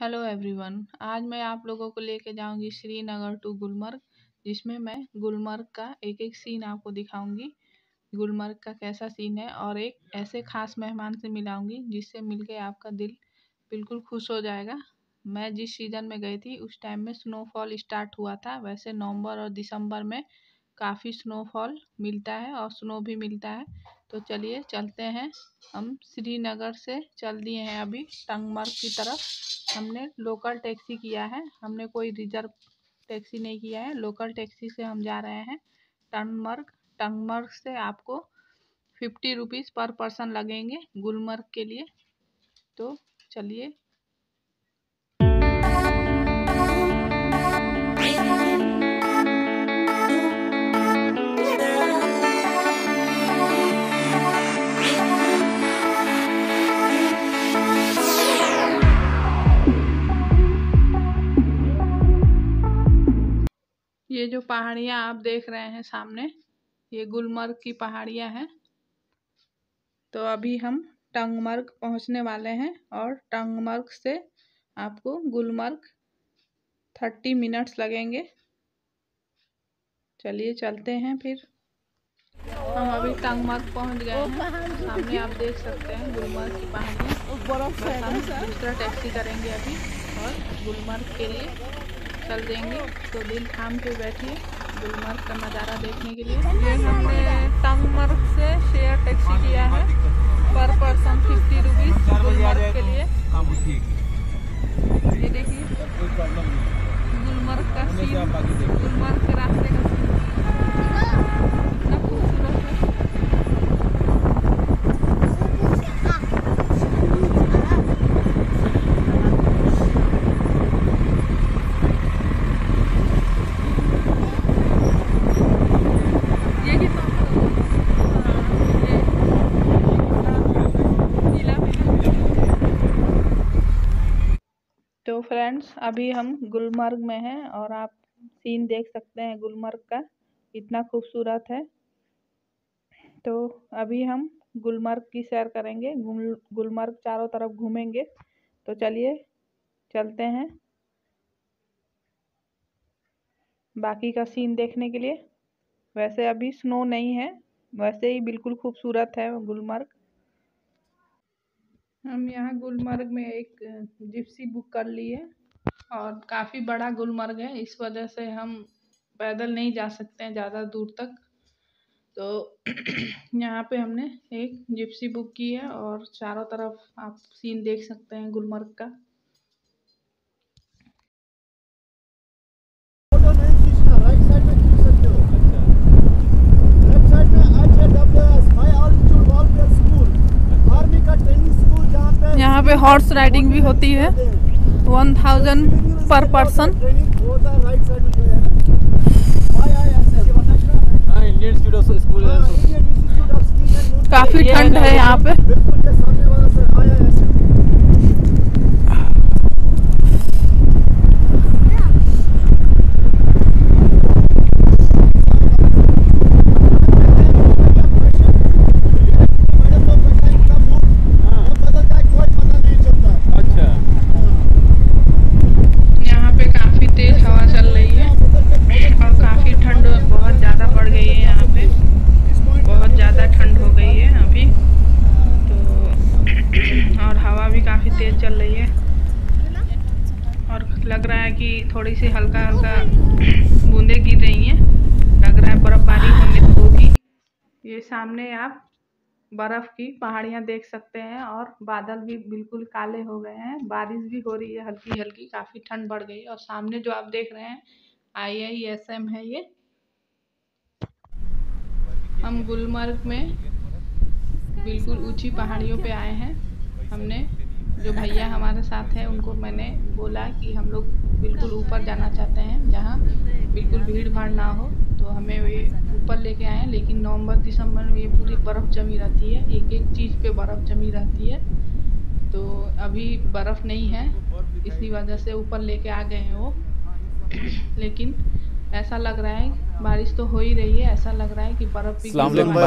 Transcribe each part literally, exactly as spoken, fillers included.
Hello everyone, आज मैं आप लोगों को लेके जाऊंगी श्रीनगर टू गुलमर्ग, जिसमें मैं गुलमर्ग का एक एक सीन आपको दिखाऊंगी। गुलमर्ग का कैसा सीन है और एक ऐसे खास मेहमान से मिलाऊंगी जिससे मिलके आपका दिल बिल्कुल खुश हो जाएगा। मैं जिस सीज़न में गई थी उस टाइम में स्नोफॉल स्टार्ट हुआ था। वैसे नवंबर और दिसंबर में काफ़ी स्नोफॉल मिलता है और स्नो भी मिलता है। तो चलिए चलते हैं। हम श्रीनगर से चल दिए हैं अभी टंगमर्ग की तरफ। हमने लोकल टैक्सी किया है, हमने कोई रिजर्व टैक्सी नहीं किया है। लोकल टैक्सी से हम जा रहे हैं टंगमर्ग। टंगमर्ग से आपको फिफ्टी रुपीज़ पर पर्सन लगेंगे गुलमर्ग के लिए। तो चलिए। ये जो पहाड़ियाँ आप देख रहे हैं सामने, ये गुलमर्ग की पहाड़ियाँ हैं। तो अभी हम टंगमर्ग पहुंचने वाले हैं और टंगमर्ग से आपको गुलमर्ग थर्टी मिनट्स लगेंगे। चलिए चलते हैं फिर। हम अभी टंगमर्ग पहुंच गए हैं। सामने आप देख सकते हैं गुलमर्ग की पहाड़ियाँ। बस हम दूसरा टैक्सी करेंगे अभी और गुलमर्ग के लिए चल देंगे। तो दिल थाम के बैठिए गुलमर्ग का नज़ारा देखने के लिए। ये हमने टंगमर्ग से शेयर टैक्सी किया है, पर पर्सन फिफ्टी रुपीज़ गुलमर्ग के लिए। ये देखिए गुलमर्ग का सीन, गुलमर्ग के रास्ते का सीन कितना खूबसूरत है। तो फ्रेंड्स अभी हम गुलमर्ग में हैं और आप सीन देख सकते हैं गुलमर्ग का कितना खूबसूरत है। तो अभी हम गुलमर्ग की सैर करेंगे, गुल गुलमर्ग चारों तरफ घूमेंगे। तो चलिए चलते हैं बाकी का सीन देखने के लिए। वैसे अभी स्नो नहीं है, वैसे ही बिल्कुल खूबसूरत है गुलमर्ग। हम यहाँ गुलमर्ग में एक जिप्सी बुक कर लिए और काफ़ी बड़ा गुलमर्ग है, इस वजह से हम पैदल नहीं जा सकते हैं ज़्यादा दूर तक। तो यहाँ पे हमने एक जिप्सी बुक की है और चारों तरफ आप सीन देख सकते हैं गुलमर्ग का। यहाँ पे हॉर्स राइडिंग भी होती है, वन थाउजेंड पर पर्सन। काफी ठंड है यहाँ पे। तेज चल रही है और लग रहा है कि थोड़ी सी हल्का हल्का बूंदे गिर रही हैं। लग रहा है बर्फबारी होने होगी। ये सामने आप बर्फ की पहाड़ियाँ देख सकते हैं और बादल भी बिल्कुल काले हो गए हैं। बारिश भी हो रही है हल्की हल्की, काफ़ी ठंड बढ़ गई है। और सामने जो आप देख रहे हैं आई आई एस एम है। ये हम गुलमर्ग में बिल्कुल ऊंची पहाड़ियों पे आए हैं। हमने जो भैया हमारे साथ हैं उनको मैंने बोला कि हम लोग बिल्कुल ऊपर जाना चाहते हैं जहाँ बिल्कुल भीड़ भाड़ ना हो, तो हमें वे ऊपर लेके आए हैं। लेकिन नवंबर दिसंबर में ये पूरी बर्फ़ जमी रहती है, एक एक चीज़ पे बर्फ़ जमी रहती है। तो अभी बर्फ़ नहीं है, इसी वजह से ऊपर लेके आ गए हैं वो। लेकिन ऐसा लग रहा है बारिश तो हो ही रही है, ऐसा लग रहा है कि बर्फ भी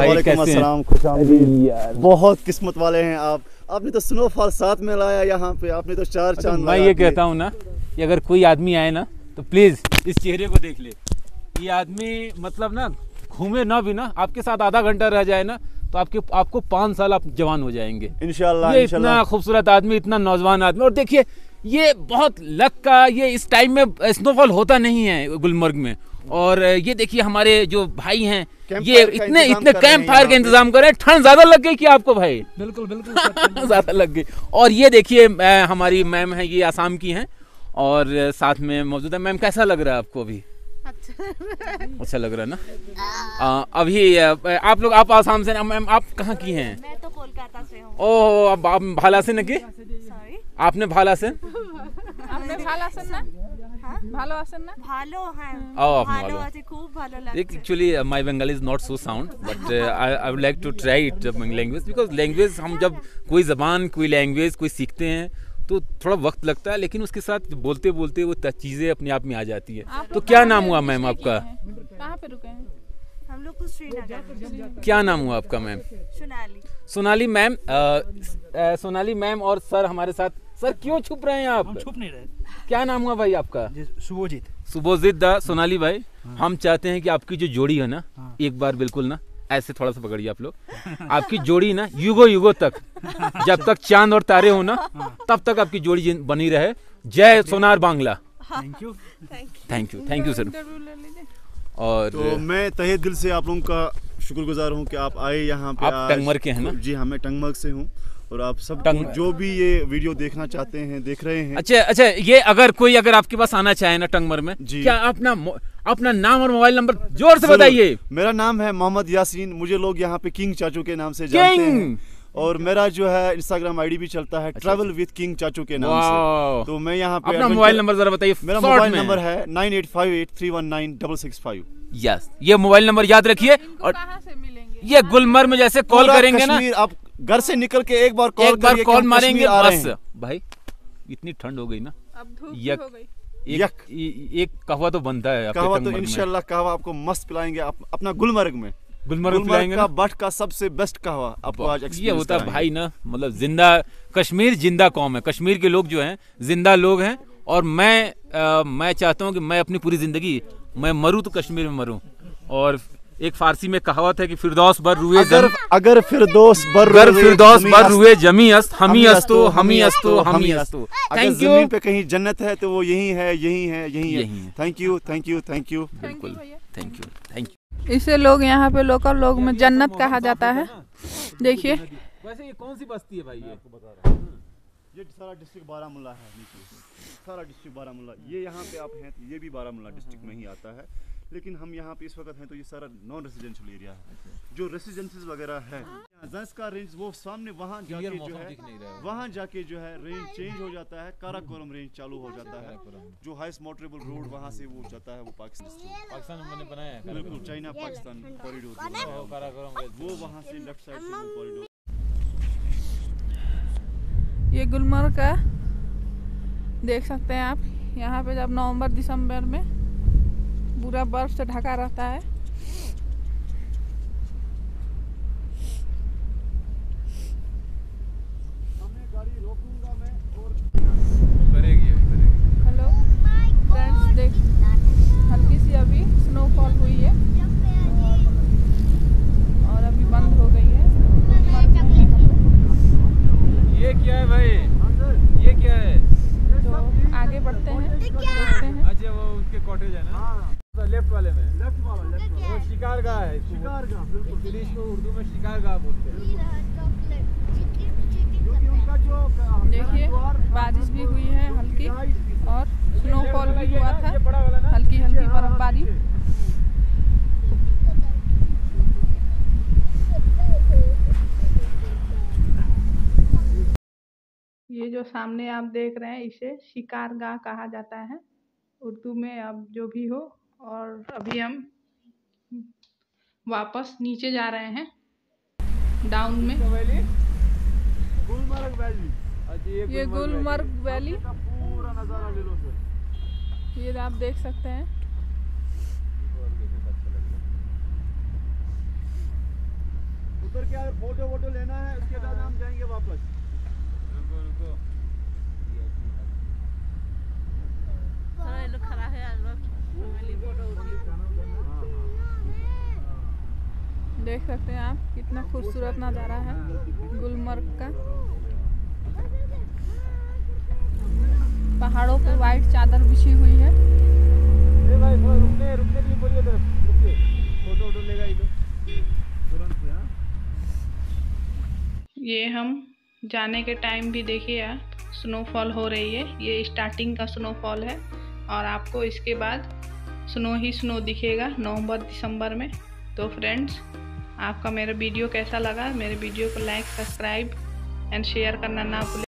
भाई। बहुत किस्मत वाले हैं आप, आपने तो स्नोफॉल साथ में लाया यहाँ पे, आपने तो चार चांद। मैं ये कहता हूँ ना कि अगर कोई आदमी आए ना तो प्लीज इस चेहरे को देख ले। ये आदमी मतलब ना घूमे ना भी ना, आपके साथ आधा घंटा रह जाए ना तो आपके आपको पाँच साल आप जवान हो जाएंगे इंशाल्लाह। ये इतना खूबसूरत आदमी, इतना नौजवान आदमी। और देखिए ये बहुत लक का, ये इस टाइम में स्नोफॉल होता नहीं है गुलमर्ग में। और ये देखिए हमारे जो भाई हैं ये इतने इतने कैंप फायर का इंतजाम कर रहे हैं। ठंड ज्यादा लग गई क्या आपको भाई? बिल्कुल बिल्कुल ज्यादा लग गई। और ये देखिए हमारी मैम है, ये आसाम की हैं और साथ में मौजूद है। मैम कैसा लग रहा है आपको अभी? अच्छा लग रहा है ना। आ, अभी आप लोग, आप आसाम से ना मैम? आप कहाँ की हैं? मैं तो कोलकाता से हूँ। ओह, अब आप भाला से न की? सॉरी, आपने भाला से? आपने भाला से ना? ভালো আছেন না? ভালো হ্যাঁ Oh, ভালো ভালো। আছে, খুব ভালো লাগছে। Actually, uh, my Bengali is not so sound, but uh, I, I would like to try it uh, language because language हम जब कोई जबान, कोई लैंग्वेज कोई सीखते हैं तो थोड़ा वक्त लगता है, लेकिन उसके साथ बोलते बोलते वो चीज़ें अपने आप में आ जाती है। तो क्या नाम हुआ मैम आपका? कहाँ पे रुके हैं? हम लोग तो श्रीनगर। क्या नाम हुआ आपका ma'am? Sonali. Sonali ma'am. Sonali ma'am और सर हमारे साथ। सर क्यों छुप रहे हैं आप? हम छुप नहीं रहे। क्या नाम हुआ भाई आपका? शुभोजीत। शुभोजीत दा। सोनाली भाई, हम चाहते हैं कि आपकी जो जोड़ी है ना, एक बार बिल्कुल ना ऐसे थोड़ा सा पकड़िए आप लोग। आपकी जोड़ी ना युगो युगो तक, जब तक चांद और तारे हो ना तब तक आपकी जोड़ी बनी रहे। जय सोनार Bangla. Thank you thank you thank you sir. और तो मैं तहे दिल से आप लोगों का शुक्रगुजार हूँ कि आप आए यहाँ पे। आप टंगमर्ग के हैं ना? जी हाँ, मैं टंगमर्ग से हूँ। और आप सब जो भी ये वीडियो देखना चाहते हैं देख रहे हैं। अच्छा अच्छा, ये अगर कोई अगर आपके पास आना चाहे ना टंगमर्ग में, क्या अपना अपना नाम और मोबाइल नंबर जोर से बताइए। मेरा नाम है मोहम्मद यासीन, मुझे लोग यहाँ पे किंग चाचू के नाम से जानते हैं। और मेरा जो है इंस्टाग्राम आईडी भी चलता है ट्रैवल विद किंग चाचू के नाम से। तो मैं यहाँ पे अपना मोबाइल नंबर जरा बताइए। मेरा मोबाइल नंबर है nine eight five eight three one nine double six five. Yes, ये मोबाइल नंबर याद रखिए। और कहाँ से मिलेंगे? ये गुलमर्ग में जैसे कॉल करेंगे ना, आप घर से निकल के एक बार कॉल एक बार कॉल मारेंगे बस। भाई इतनी ठंड हो गई ना, अब धूप यक, हो गई। एक, एक कहवा तो बनता है। कहवा तो इंशाल्लाह कहवा आपको मस्त पिलाएंगे आप, अपना गुलमर्ग में। गुलमर्ग पिलाएंगे का बट का सबसे बेस्ट कहवा आपको आज ये होता है भाई ना। मतलब जिंदा कश्मीर, जिंदा कौम है। कश्मीर के लोग जो हैं जिंदा लोग हैं। और मैं आ, मैं चाहता हूँ कि मैं अपनी पूरी जिंदगी मैं मरूँ तो कश्मीर में मरूँ। और एक फारसी में कहावत है कि फिरदौस बर रुए अगर अगर फिरदौस बर अगर फिरदौस बर रुए जमी अस्त हमी अस्तो हमी अस्तो हमी अस्तो। Thank you. जमीन पे कहीं जन्नत है तो वो यही है, यही है, यही है। Thank you thank you thank you बिल्कुल थैंक यू थैंक यू। इसे लोग यहाँ पे लोकल लोग में जन्नत कहा जाता है। देखिए वैसे ये कौन सी बस्ती है भाई? ये आपको बता रहा हूँ, ये सारा डिस्ट्रिक्ट बारामूला है। नीचे सारा डिस्ट्रिक्ट बारामूला, ये यहाँ पे आप हैं तो ये भी बारामूला डिस्ट्रिक्ट में ही आता है। लेकिन हम यहाँ पे इस वक्त हैं तो ये सारा नॉन रेसिडेंशियल एरिया है। जो रेसिडेंसेस वगैरह है, जंस का रेंज वो सामने वहाँ जाके जो है वहाँ जाके जो है रेंज चेंज हो जाता है। काराकोरम रेंज चालू हो जाता है। जो हाईएस्ट मोटरेबल रोड वहाँ से वो जाता है वो पाकिस्तान पाकिस्तान में बनाया है। बिल्कुल चाइना पाकिस्तान कॉरिडोर, वो वहाँ से लेफ्ट साइड से वो कॉरिडोर। ये गुलमर्ग का देख सकते हैं आप। यहाँ पे जब नवंबर दिसंबर में पूरा बर्फ से ढका रहता है। हेलो फ्रेंड्स, देख हल्की सी अभी स्नोफॉल हुई है और, और अभी बंद हो गई है। ये क्या है भाई? ये क्या है? तो आगे बढ़ते हैं, देखते हैं। अच्छा वो उनके कॉटेज है ना, लेफ्ट वाले में। लेफ्ट वाला लेफ्ट वाला वो शिकारगाह है। शिकारगाह बिल्कुल, इंग्लिश में उर्दू में शिकारगाह बोलते हैं। देखिए बारिश भी हुई है हल्की और स्नोफॉल भी हुआ था, हल्की हल्की बर्फबारी। ये जो सामने आप देख रहे हैं इसे शिकारगाह कहा जाता है उर्दू में, अब जो भी हो। और अभी हम वापस नीचे जा रहे हैं डाउन में। गुलमर्ग वैली, ये गुलमर्ग वैली पूरा नज़ारा ले लो सर। ये आप देख सकते हैं। उतर के अगर फोटो वोटो लेना है उसके बाद हम जाएंगे वापस। रुको रुको थोड़ा ये लोग खड़ा है आज वक्त फैमिली फोटो उठी। देख सकते हैं आप कितना खूबसूरत नज़ारा है गुलमर्ग का। पहाड़ों पे वाइट चादर बिछी हुई है। ए भाई थोड़ा रुकने रुकने के लिए बोलिए इधर रुकिए, फोटो वोटो लेगा ये लोग तुरंत। हाँ ये हम जाने के टाइम भी देखिए आप स्नोफॉल हो रही है। ये स्टार्टिंग का स्नोफॉल है और आपको इसके बाद स्नो ही स्नो दिखेगा नवंबर दिसंबर में। तो फ्रेंड्स, आपका मेरा वीडियो कैसा लगा? मेरे वीडियो को लाइक, सब्सक्राइब एंड शेयर करना ना भूलें।